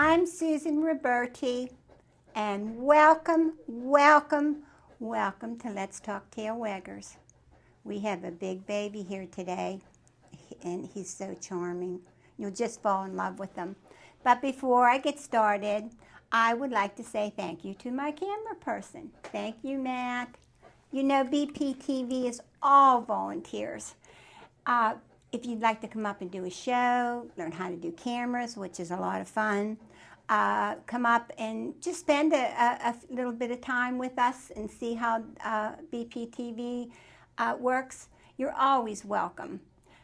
I'm Susan Roberti, and welcome, welcome, welcome to Let's Talk Tailwaggers. We have a big baby here today, and he's so charming. You'll just fall in love with him. But before I get started, I would like to say thank you to my camera person. Thank you, Matt. You know, BPTV is all volunteers. If you'd like to come up and do a show, learn how to do cameras, which is a lot of fun, come up and just spend a little bit of time with us and see how BPTV works. You're always welcome.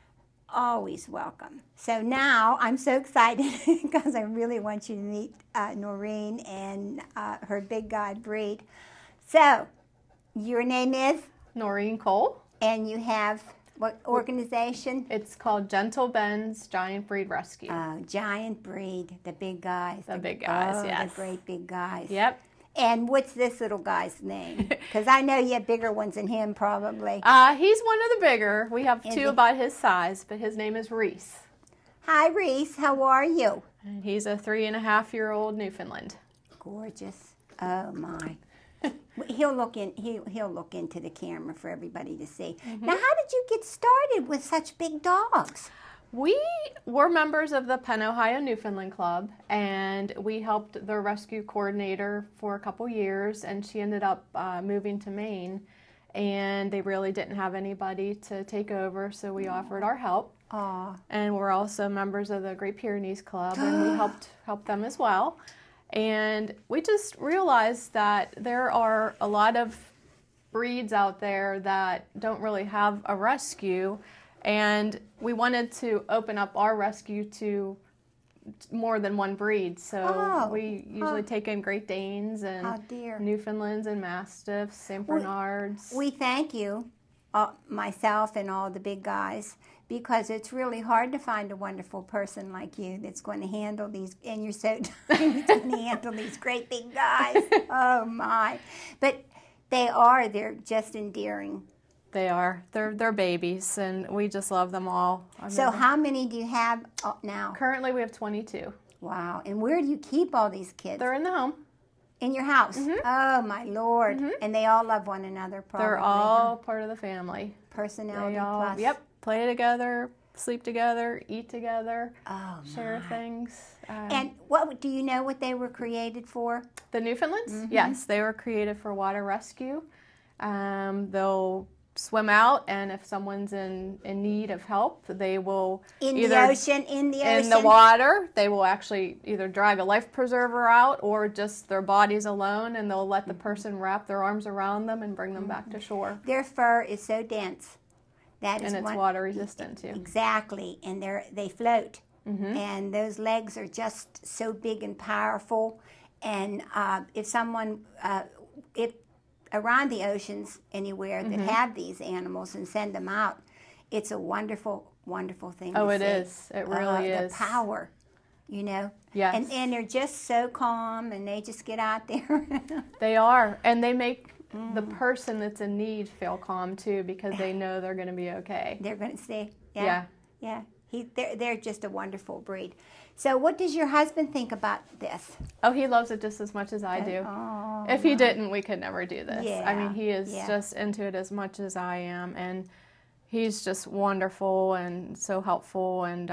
Always welcome. So now I'm so excited because I really want you to meet Noreen and her big god breed. So your name is? Noreen Cole. And you have what organization? It's called Gentle Ben's Giant Breed Rescue. Giant breed, the big guys. The big guys, yes. The great big guys. Yep. And what's this little guy's name? Because I know you have bigger ones than him, probably. He's one of the bigger. We have two about his size, but his name is Reese. Hi, Reese. How are you? And he's a 3.5-year-old Newfoundland. Gorgeous. Oh my. He'll look into the camera for everybody to see. Mm-hmm. Now, how did you get started with such big dogs? We were members of the Penn, Ohio Newfoundland Club, and we helped the rescue coordinator for a couple years, and she ended up moving to Maine, and they really didn't have anybody to take over, so we offered our help. Aww. And we're also members of the Great Pyrenees Club, and we helped them as well. And we just realized that there are a lot of breeds out there that don't really have a rescue, and we wanted to open up our rescue to more than one breed. So we usually take in Great Danes and Newfoundlands and Mastiffs, St. Bernards. We thank you, myself and all the big guys, because it's really hard to find a wonderful person like you that's going to handle these, and you're so tiny to handle these great big guys. Oh my. But they're just endearing. They are. They're babies, and we just love them all. So how many do you have now? Currently we have 22. Wow. And where do you keep all these kids? They're in the home. In your house? Mm-hmm. Oh, my Lord. Mm-hmm. And they all love one another, probably. They're all part of the family. Personality plus. Yep. Play together, sleep together, eat together, share my. things. And what do you know what they were created for? The Newfoundlands? Mm-hmm. Yes, they were created for water rescue. They'll swim out, and if someone's in need of help, they will in the water, they will actually either drag a life preserver out or just their bodies alone, and they'll let the person wrap their arms around them and bring them back to shore. Their fur is so dense. And it's water resistant too. Exactly, and they float. Mm-hmm. And those legs are just so big and powerful. And if someone, around the oceans anywhere that have these animals and send them out, it's a wonderful, wonderful thing. Oh, to it see. is. It really is. The power, you know. Yes. And they're just so calm, and they just get out there. They are, and they make the person that's in need feel calm too, because they know they're going to be okay. They're going to stay. Yeah. They're just a wonderful breed. So what does your husband think about this? Oh, he loves it just as much as I do. Oh, if he didn't, we could never do this. Yeah. I mean, he is just into it as much as I am, and he's just wonderful and so helpful, and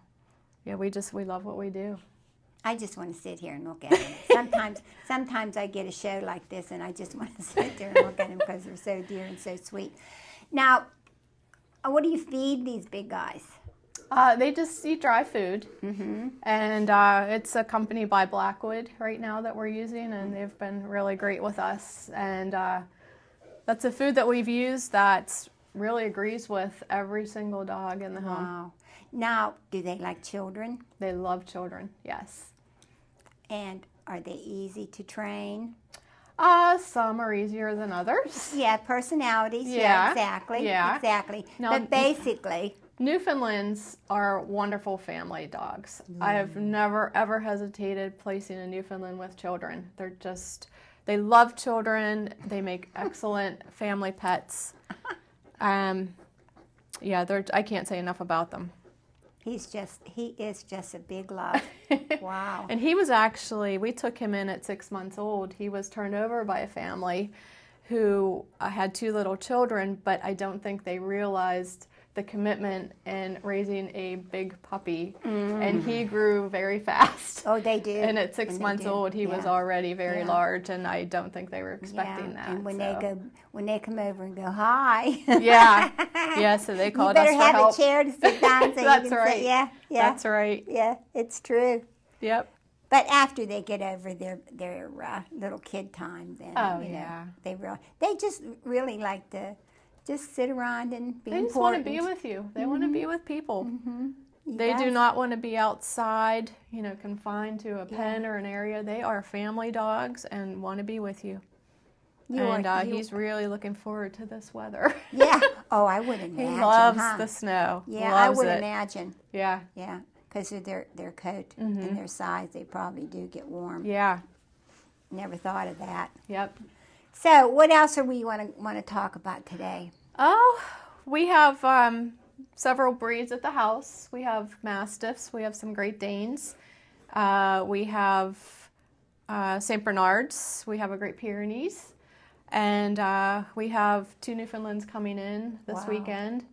we love what we do. I just want to sit here and look at them. Sometimes I get a show like this, and I just want to sit there and look at them because they're so dear and so sweet. Now, what do you feed these big guys? They just eat dry food, and it's accompanied by Blackwood right now that we're using, and they've been really great with us. And that's a food that we've used that really agrees with every single dog in the home. Wow. Now, do they like children? They love children, yes. And are they easy to train? Some are easier than others. Yeah, personalities. Yeah, exactly. Yeah. Exactly. Now, but basically, Newfoundlands are wonderful family dogs. I have never, ever hesitated placing a Newfoundland with children. They love children. They make excellent family pets. I can't say enough about them. He is just a big love. Wow. And he was actually, we took him in at 6 months old. He was turned over by a family who had 2 little children, but I don't think they realized the commitment in raising a big puppy. And he grew very fast. Oh, they do. And at 6 months old, he was already very large, and I don't think they were expecting that. And when they come over and go, hi. So they called us for help. You better have a chair to sit down so That's you can right. sit. Yeah. That's right. Yeah, it's true. Yep. But after they get over their little kid time, then they just really like to just sit around and be They just want to be with you. They want to be with people. They do not want to be outside, confined to a pen or an area. They are family dogs and want to be with you. He's really looking forward to this weather. Yeah. Oh, I would imagine. He loves the snow. Yeah, loves I would it. imagine. Yeah. Yeah. Because of their coat and their size, they probably do get warm. Yeah. Never thought of that. Yep. So, what else are we want to talk about today? Oh, we have several breeds at the house. We have Mastiffs. We have some Great Danes. We have St. Bernards. We have a Great Pyrenees. And we have 2 Newfoundlands coming in this weekend.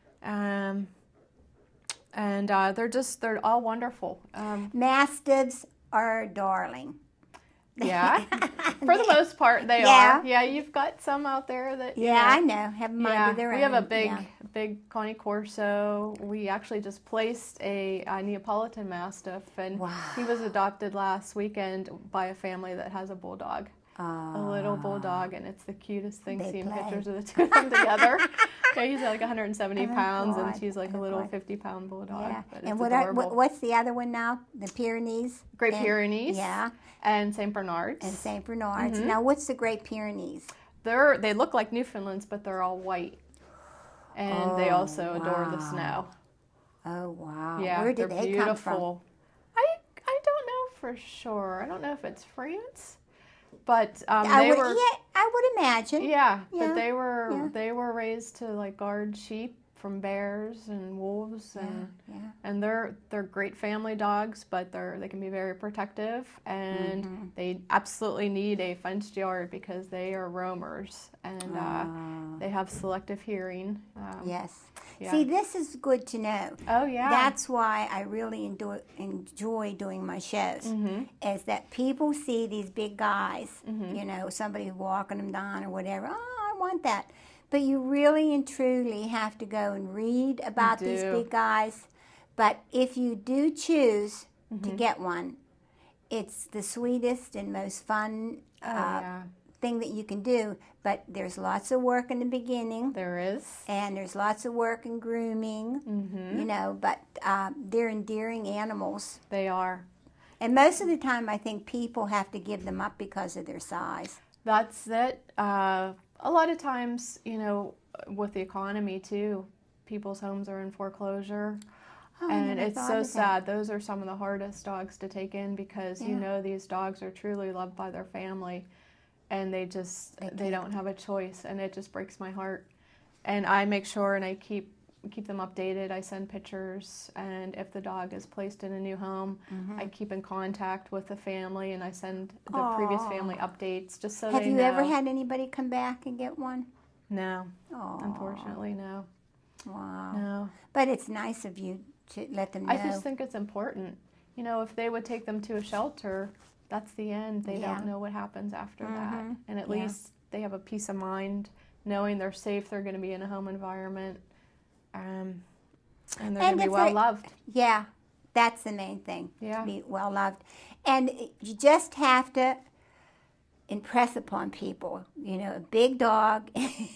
And they're all wonderful. Mastiffs are darling. Yeah, for the most part they are. Yeah, you've got some out there that. I know. Have a mind of their own. We have a big Connie Corso. We actually just placed a Neapolitan Mastiff, and he was adopted last weekend by a family that has a bulldog. A little bulldog, and it's the cutest thing seeing pictures of the 2 of them together. He's like 170 pounds, and she's like a little 50-pound bulldog. Yeah. But and adorable. What's the other one now? The Pyrenees? Great Pyrenees. Yeah. And St. Bernards. And St. Bernards. Now, what's the Great Pyrenees? They look like Newfoundlands, but they're all white. And they also adore the snow. Oh, wow. Yeah, Where did they come from? I don't know for sure. I don't know if it's France. But I would imagine. Yeah, but they were raised to like guard sheep from bears and wolves, and they're great family dogs, but they can be very protective, and they absolutely need a fenced yard because they are roamers, and they have selective hearing. Yes. Yeah. See, this is good to know. Oh, yeah. That's why I really enjoy doing my shows, is that people see these big guys, somebody walking them down or whatever. Oh, I want that. But you really and truly have to go and read about these big guys. But if you do choose to get one, it's the sweetest and most fun thing that you can do. But there's lots of work in the beginning. There is. And there's lots of work in grooming, but they're endearing animals. They are. And most of the time, I think people have to give them up because of their size. That's it. A lot of times, with the economy too, people's homes are in foreclosure. Oh, and it's so sad. Those are some of the hardest dogs to take in because these dogs are truly loved by their family, and they don't have a choice, and it just breaks my heart. And I make sure and I keep them updated. I send pictures, and if the dog is placed in a new home, I keep in contact with the family, and I send the previous family updates just so they know. Have you ever had anybody come back and get one? No. Unfortunately, no. Wow. No. But it's nice of you to let them know. I just think it's important. If they would take them to a shelter, that's the end. They don't know what happens after that. And at least they have a peace of mind knowing they're safe, they're going to be in a home environment, and they're going to be well loved. Yeah, that's the main thing, to be well loved. And you just have to impress upon people, a big dog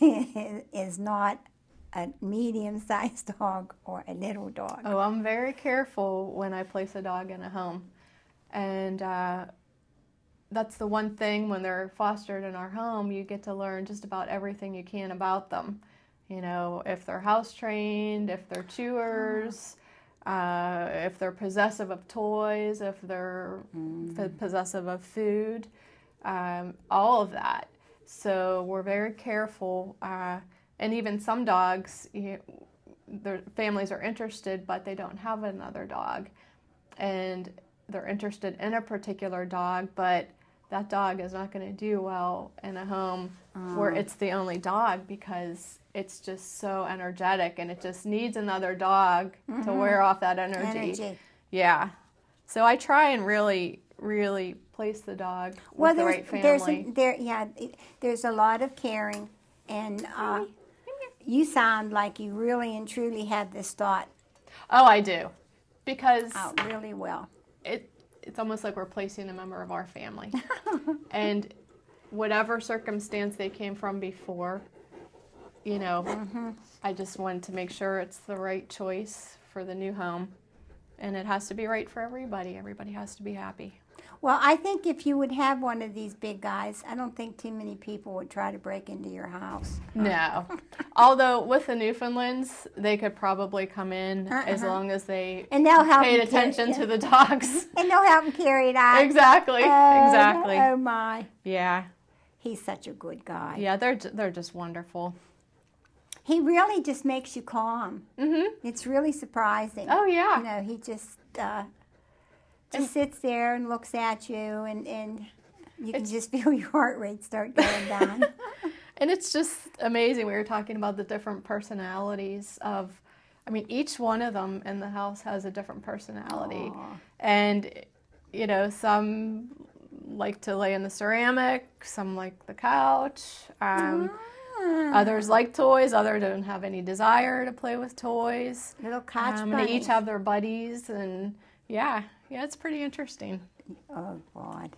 is not a medium-sized dog or a little dog. Oh, I'm very careful when I place a dog in a home. And that's the one thing when they're fostered in our home, you get to learn just about everything you can about them. If they're house trained, if they're chewers, if they're possessive of toys, if they're possessive of food, all of that. So we're very careful. And even some dogs, their families are interested, but they don't have another dog, and they're interested in a particular dog, but that dog is not going to do well in a home where it's the only dog, because it's just so energetic and it just needs another dog to wear off that energy. Yeah. So I try and really, really place the dog with the right family. There's a lot of caring, and you sound like you really and truly have this thought. Oh, I do, because really well. It's almost like we're placing a member of our family, and whatever circumstance they came from before, you know, I just wanted to make sure it's the right choice for the new home, and it has to be right for everybody. Everybody has to be happy. Well, I think if you would have one of these big guys, I don't think too many people would try to break into your house. No. Although with the Newfoundlands, they could probably come in as long as they paid attention to the dogs. And they'll help them carry it out. Exactly. Exactly. Oh, my. Yeah. He's such a good guy. Yeah, they're just wonderful. He really just makes you calm. It's really surprising. Oh, yeah. You know, he just sits there and looks at you, and you can just feel your heart rate start going down. And it's just amazing. We were talking about the different personalities of, I mean, each one of them in the house has a different personality. Aww. And, you know, some like to lay in the ceramic, some like the couch. Others like toys. Others don't have any desire to play with toys. Little couch bunnies. They each have their buddies, and yeah, it's pretty interesting. Oh, God.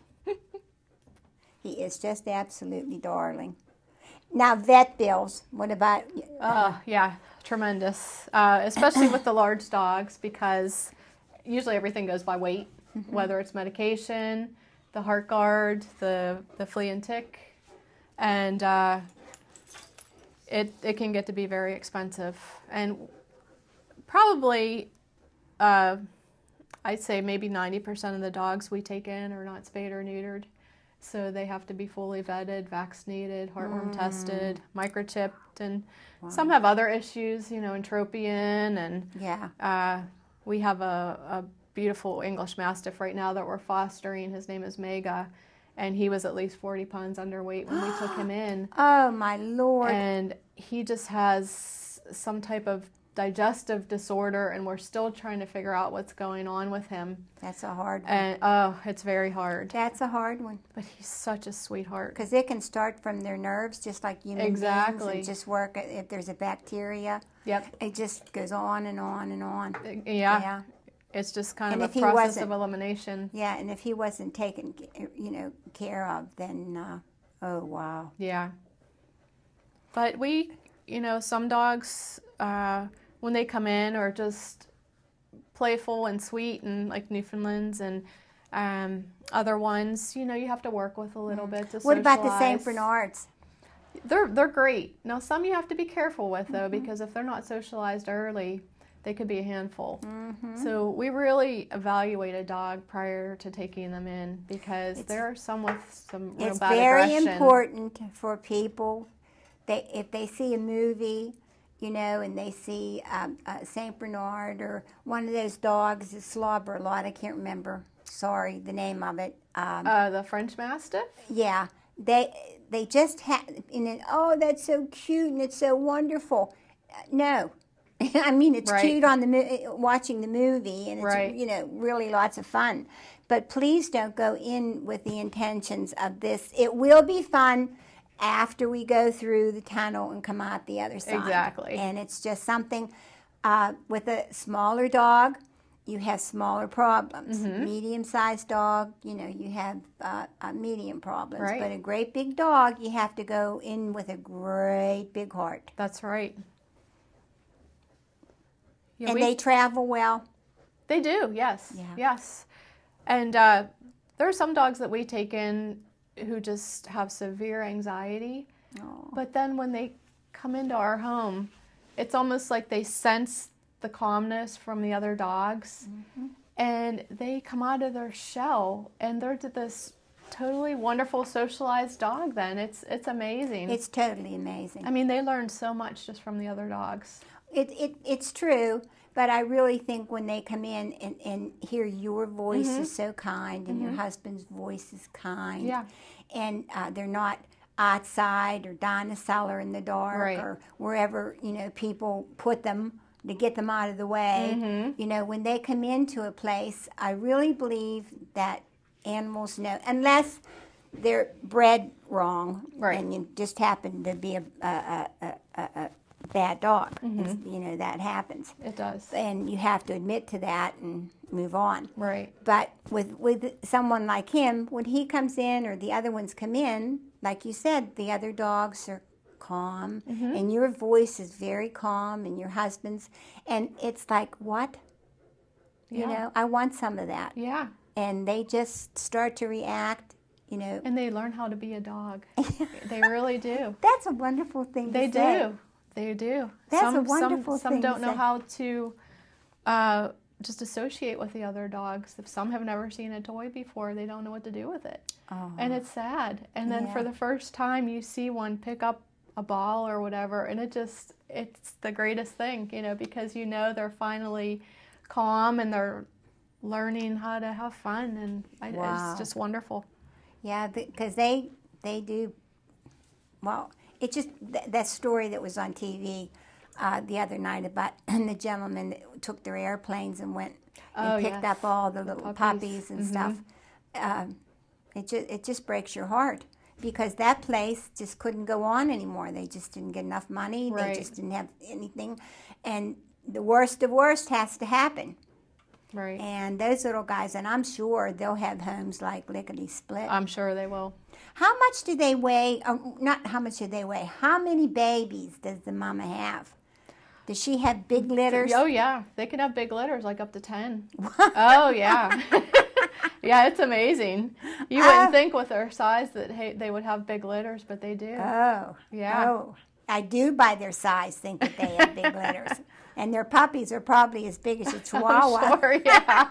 He is just absolutely darling. Now, vet bills, what about? Yeah, tremendous. Especially with the large dogs, because usually everything goes by weight, whether it's medication, the heart guard, the flea and tick, and it can get to be very expensive. And probably, I'd say maybe 90% of the dogs we take in are not spayed or neutered. So they have to be fully vetted, vaccinated, heartworm tested, microchipped, and some have other issues, you know, entropion, and we have a beautiful English Mastiff right now that we're fostering. His name is Mega, and he was at least 40 pounds underweight when we took him in. Oh, my Lord. And he just has some type of digestive disorder, and we're still trying to figure out what's going on with him. That's a hard one. And it's very hard. That's a hard one. But he's such a sweetheart. Because it can start from their nerves, just like human beings, and just work. If there's a bacteria, it just goes on and on and on. Yeah. It's just kind of a process of elimination. Yeah, and if he wasn't taken, care of, then oh wow. Yeah. But we, some dogs, when they come in, are just playful and sweet, and like Newfoundlands and other ones, you have to work with a little bit to socialize. What about the St. Bernards? They're great. Now, some you have to be careful with, though, because if they're not socialized early, they could be a handful. So we really evaluate a dog prior to taking them in, because there are some with some real bad aggression. It's very important for people, if they see a movie, and they see St. Bernard or one of those dogs that slobber a lot. I can't remember. Sorry, the name of it. The French Mastiff? Yeah. They just have, oh, that's so cute and it's so wonderful. No. I mean, it's cute on watching the movie, and it's, really lots of fun. But please don't go in with the intentions of this. It will be fun after we go through the tunnel and come out the other side. Exactly. And it's just something, with a smaller dog, you have smaller problems. Medium-sized dog, you have medium problems. Right. But a great big dog, you have to go in with a great big heart. That's right. Yeah, and they travel well? They do, yes. Yeah. Yes. And there are some dogs that we take in who just have severe anxiety. Oh. But then when they come into our home, it's almost like they sense the calmness from the other dogs. And they come out of their shell, and they're this totally wonderful socialized dog then. It's amazing. It's totally amazing. I mean, they learn so much just from the other dogs. It's true, but I really think when they come in and hear your voice is so kind and your husband's voice is kind, Yeah. and they're not outside or down a cellar in the dark Right. or wherever, people put them to get them out of the way. When they come into a place, I really believe that animals know, unless they're bred wrong, Right. and you just happen to be a bad dog. That happens. It does. And you have to admit to that and move on. Right. But with someone like him, when he comes in or the other ones come in, like you said, the other dogs are calm, and your voice is very calm, and your husband's, and it's like, what? Yeah. I want some of that. Yeah. And they just start to react, And they learn how to be a dog. They really do. That's a wonderful thing to say. They do. They do. That's a wonderful some thing to don't know say. how to just associate with the other dogs. If some have never seen a toy before, they don't know what to do with it. Oh. And it's sad. And then Yeah. for the first time you see one pick up a ball or whatever, and it's the greatest thing, because they're finally calm and they're learning how to have fun, and Wow. it's just wonderful. Yeah, because they do. Well, it's just that story that was on TV the other night about the gentleman that took their airplanes and went and picked up all the little puppies and stuff. It just breaks your heart, because that place just couldn't go on anymore. They just didn't get enough money. Right. They just didn't have anything, and the worst of worst has to happen. Right. And those little guys, and I'm sure they'll have homes like lickety split. I'm sure they will. How much do they weigh? Not how much do they weigh. How many babies does the mama have? Does she have big litters? Oh, yeah. They can have big litters, like up to 10. Oh, yeah. Yeah, it's amazing. You wouldn't think with their size that they would have big litters, but they do. Oh. Yeah. Oh. I do by their size think that they have big litters. And their puppies are probably as big as a chihuahua. I'm sure, yeah.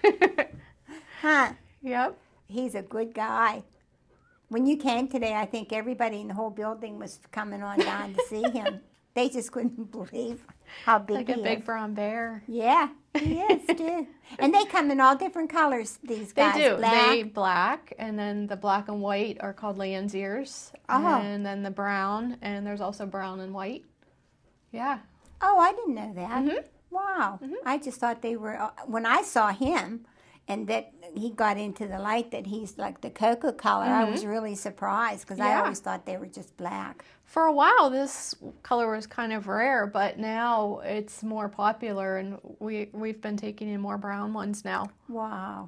Huh. Yep. He's a good guy. When you came today, I think everybody in the whole building was coming on down to see him. They just couldn't believe how big Like he a is. big brown bear. Yeah, he is too. And they come in all different colors, these They guys. do. Black. Black, and then the black and white are called lion's ears. Oh. And then the brown, and there's also brown and white. Yeah. Oh, I didn't know that. Wow. I just thought they were, when I saw him and that he got into the light that he's like the cocoa color, I was really surprised, because I Yeah. always thought they were just black. For a while, this color was kind of rare, but now it's more popular, and we've been taking in more brown ones now. Wow.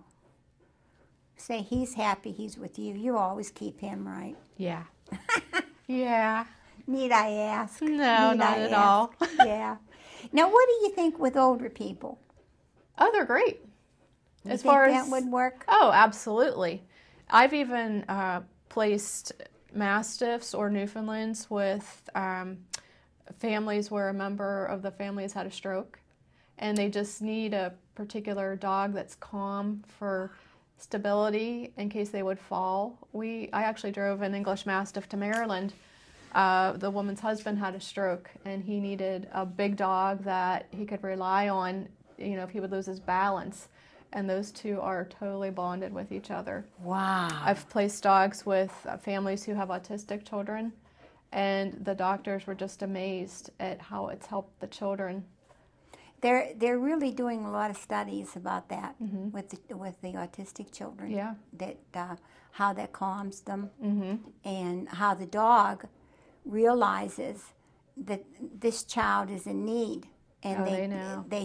Say he's happy he's with you. You always keep him right. Yeah. Yeah. Need I ask? No, Need not I at ask? all. Yeah. Now, what do you think with older people? Oh, they're great. You As think far that as would work? Oh, absolutely. I've even placed Mastiffs or Newfoundlands with families where a member of the family has had a stroke, and they just need a particular dog that's calm for stability in case they would fall. I actually drove an English Mastiff to Maryland. The woman's husband had a stroke, and he needed a big dog that he could rely on, if he would lose his balance. And those two are totally bonded with each other. Wow. I've placed dogs with families who have autistic children, and the doctors were just amazed at how it's helped the children. They're really doing a lot of studies about that with the autistic children. Yeah. That how that calms them, and how the dog realizes that this child is in need, and they know. they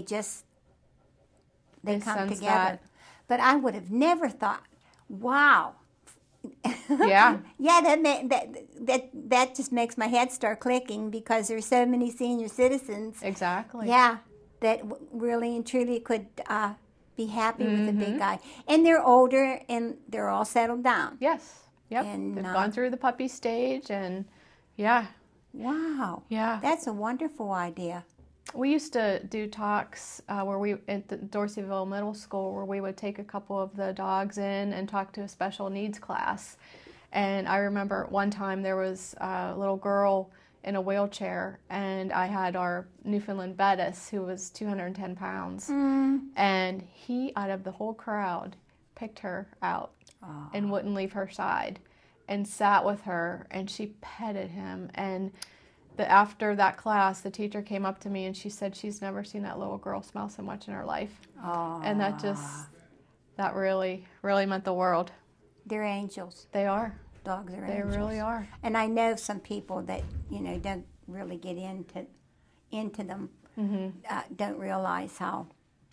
come sense together. that. But I would have never thought, wow. Yeah. Yeah, that just makes my head start clicking, because there's so many senior citizens. Exactly. Yeah, that really and truly could be happy with a big guy. And they're older, and they're all settled down. Yes. Yep. And, They've gone through the puppy stage, and yeah. Wow. Yeah. That's a wonderful idea. We used to do talks at the Dorseyville Middle School, where we would take a couple of the dogs in and talk to a special needs class. And I remember one time there was a little girl in a wheelchair, and I had our Newfoundland Bettis, who was 210 pounds, and he, out of the whole crowd, picked her out and wouldn't leave her side and sat with her, and she petted him. And after that class, the teacher came up to me and she said she's never seen that little girl smile so much in her life. And that really, really meant the world. They're angels. They are. Dogs are They angels. They really are. And I know some people that, don't really get into them, don't realize how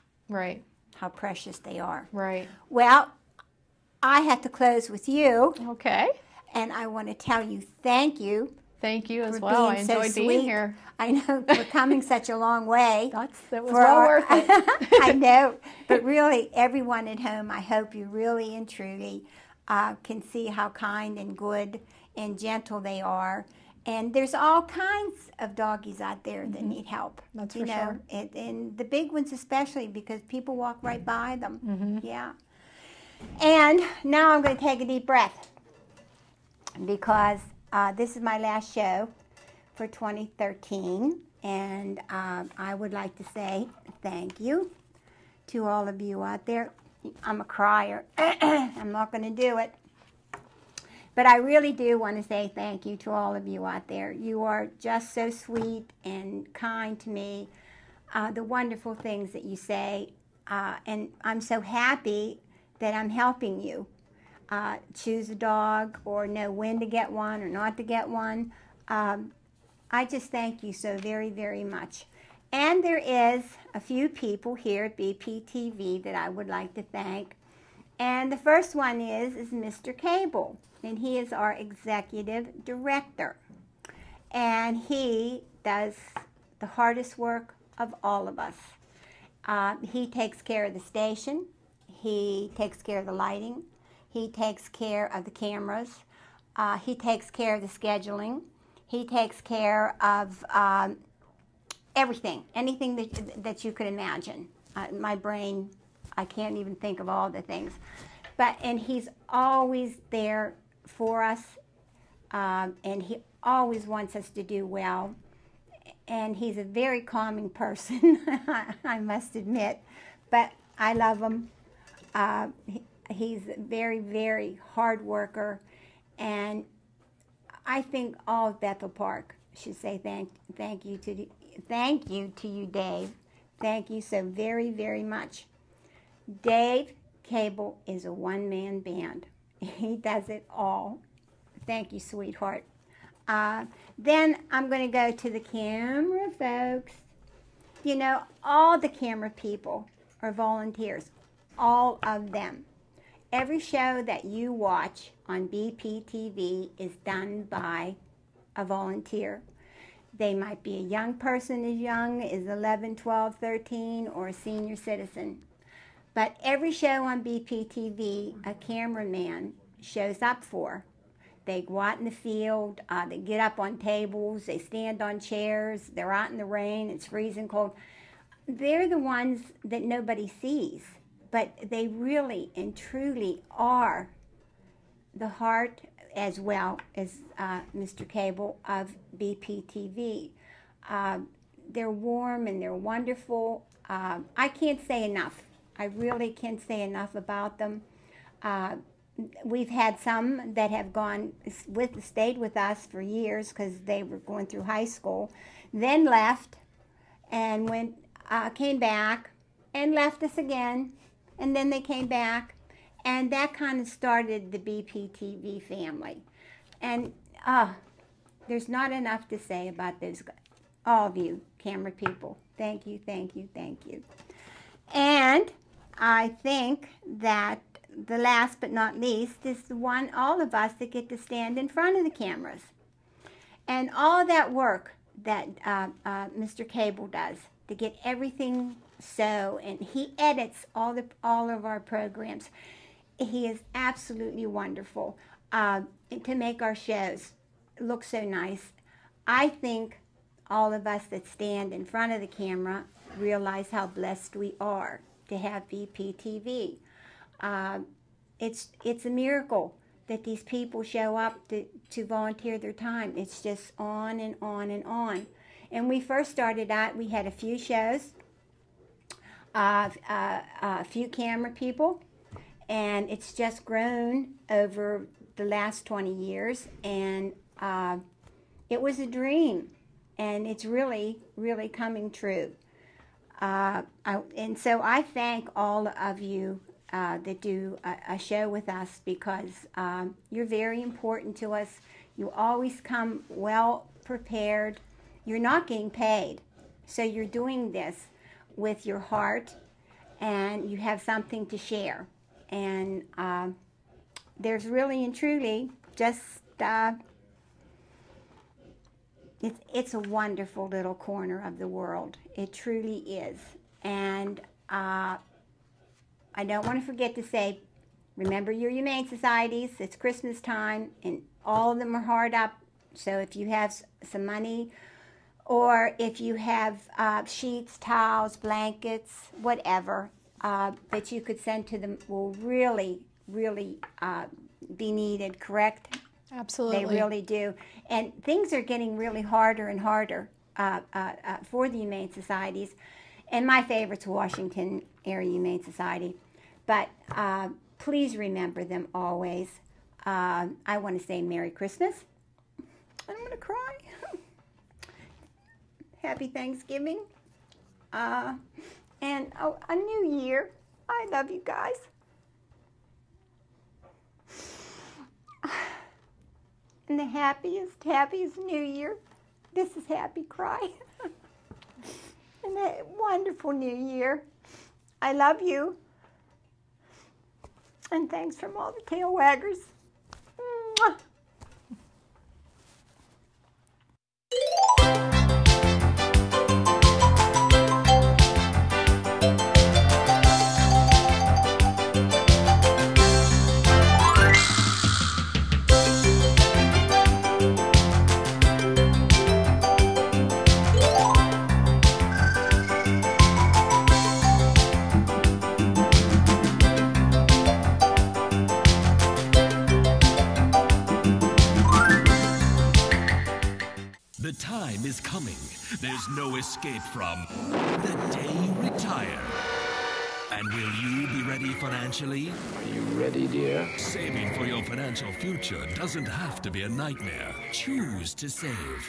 precious they are. Right. Well, I have to close with you. Okay. And I want to tell you thank you. Thank you as well. I enjoyed being here. I know, we're coming such a long way. That was well worth it. I know. But really, everyone at home, I hope you really and truly can see how kind and good and gentle they are. And there's all kinds of doggies out there that need help. That's for sure. And the big ones especially, because people walk right by them. Yeah. And now I'm going to take a deep breath, because this is my last show for 2013, and I would like to say thank you to all of you out there. I'm a crier. I'm not going to do it. But I really do want to say thank you to all of you out there. You are just so sweet and kind to me. The wonderful things that you say, and I'm so happy that I'm helping you choose a dog or know when to get one or not to get one. I just thank you so very, very much. And there is a few people here at BPTV that I would like to thank. And the first one is Mr. Cable, and he is our executive director. And he does the hardest work of all of us. He takes care of the station. He takes care of the lighting. He takes care of the cameras. He takes care of the scheduling. He takes care of everything, anything that you could imagine. My brain, I can't even think of all the things. And he's always there for us, and he always wants us to do well. And he's a very calming person, I must admit. But I love him. He's a very, very hard worker, and I think all of Bethel Park should say thank you to you, Dave. Thank you so very, very much. Dave Cable is a one-man band. He does it all. Thank you, sweetheart. Then I'm going to go to the camera folks. All the camera people are volunteers. All of them. Every show that you watch on BPTV is done by a volunteer. They might be a young person as young as 11, 12, 13, or a senior citizen. But every show on BPTV, a cameraman shows up for. They go out in the field, they get up on tables, they stand on chairs, they're out in the rain, it's freezing cold. They're the ones that nobody sees, but they really and truly are the heart, as well as Mr. Cable, of BPTV. They're warm and they're wonderful. I can't say enough. I really can't say enough about them. We've had some that have stayed with us for years because they were going through high school, then left and came back and left us again, and then they came back, and that kind of started the BPTV family. And there's not enough to say about those guys. All of you camera people, thank you, thank you, thank you. And I think that the last but not least is all of us that get to stand in front of the cameras. And all that work that Mr. Cable does to get everything and he edits all of our programs. He is absolutely wonderful to make our shows look so nice. I think all of us that stand in front of the camera realize how blessed we are to have BPTV. It's a miracle that these people show up to volunteer their time. It's just on and on and on. And we first started out, we had a few shows, a few camera people, and it's just grown over the last 20 years. And it was a dream, and it's really, really coming true. And so I thank all of you that do a show with us, because you're very important to us. You always come well prepared. You're not getting paid, so you're doing this with your heart, and you have something to share. And there's really and truly just it's a wonderful little corner of the world. It truly is. And I don't want to forget to say, remember your humane societies. It's Christmas time, and all of them are hard up. So if you have some money, or if you have sheets, towels, blankets, whatever, that you could send to them, will really, really be needed, correct? Absolutely. They really do. And things are getting really harder and harder for the humane societies. And my favorite's Washington Area Humane Society. But please remember them always. I want to say Merry Christmas. I'm going to cry. Happy Thanksgiving. And a new year. I love you guys. And the happiest new year. This is Happy Cry. And a wonderful new year. I love you. And thanks from all the Tailwaggers. Mwah. The time is coming. There's no escape from the day you retire. And will you be ready financially? Are you ready, dear? Saving for your financial future doesn't have to be a nightmare. Choose to save.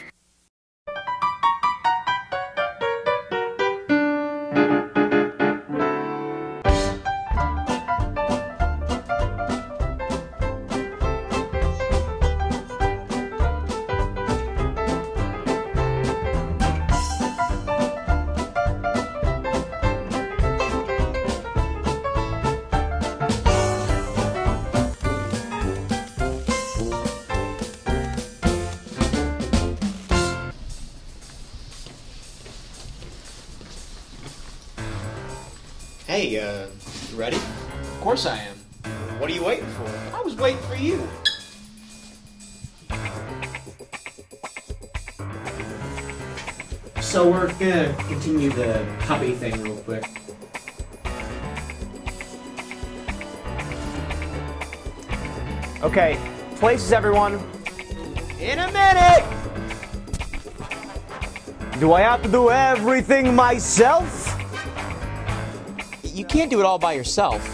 Hey, you ready? Of course I am. What are you waiting for? I was waiting for you. So we're gonna continue the puppy thing real quick. Okay, places everyone. In a minute! Do I have to do everything myself? You can't do it all by yourself.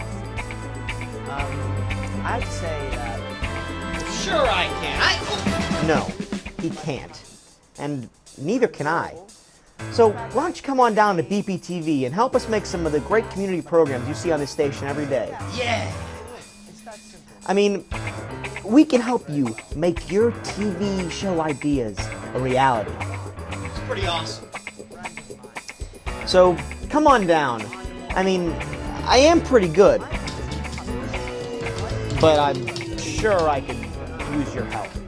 I have to say that... Sure I can. No, he can't. And neither can I. So why don't you come on down to BPTV and help us make some of the great community programs you see on this station every day. Yeah. I mean, we can help you make your TV show ideas a reality. It's pretty awesome. So come on down. I mean, I am pretty good, but I'm sure I could use your help.